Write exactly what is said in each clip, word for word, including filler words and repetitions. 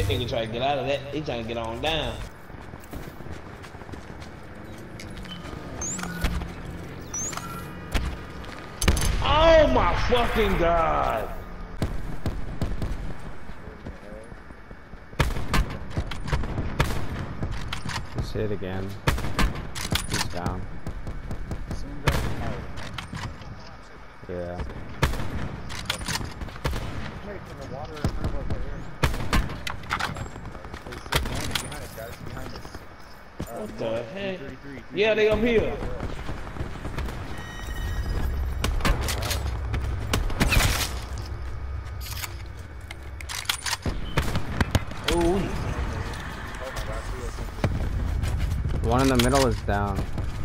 that nigga try to get out of that. He trying to get on down. Oh my fucking god! Just hit again. He's down. Yeah. What the heck? Yeah, they up here. Ooh. One in the middle is down.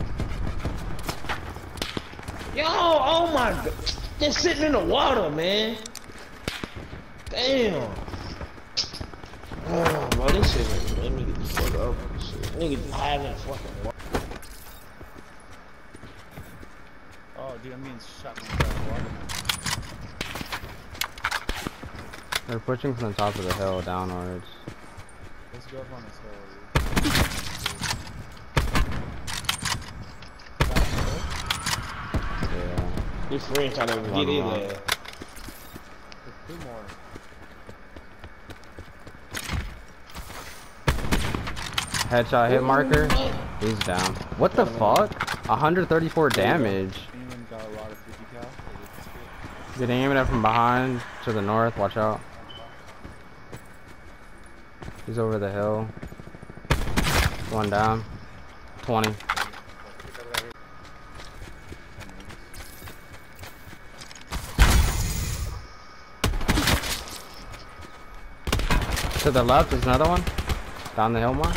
Yo, oh my god. They're sitting in the water, man. Damn. Oh, bro, this shit, let me get the fuck up. Shit. Nigga hiding in the fucking water. Oh, dude, I'm getting shot from the water. They're pushing from the top of the hill downwards. Let's go up on this hill, dude. His friend trying to get in there. There's two more. Headshot hit marker. He's down. What the fuck? one hundred thirty-four damage. Anyone got a lot of fifty cal? Getting aiming at from behind to the north. Watch out. He's over the hill. One down. twenty. To the left is another one. Down the hill more.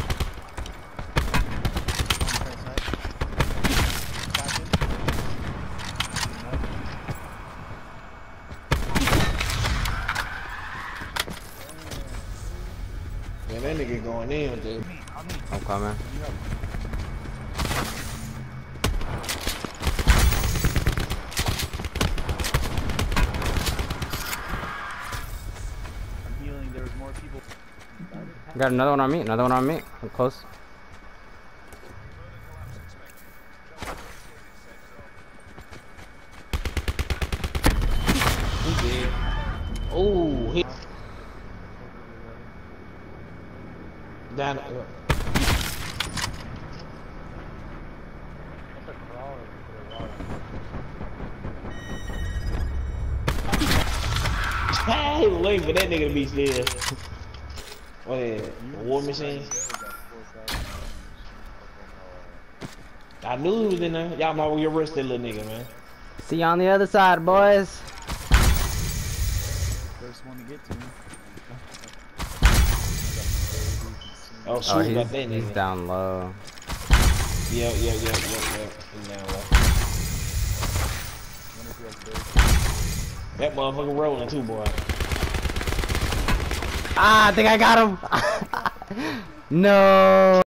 Man, that nigga going in, dude. I'm coming. I'm healing. There was more people. Got another one on me. Another one on me. I'm close. He did. Oh, he down. Uh, Hey, waiting for that nigga to be still. What is it? A war machine? I knew he was in there. Y'all might want to arrest that little nigga, man. See you on the other side, boys. First one to get to me. Oh, shoot, Oh, got he's, that he's nigga. down low. Yeah, yeah, yeah, yeah, yeah. He's down low. That motherfucker rolling too, boy. Ah, I think I got him. No.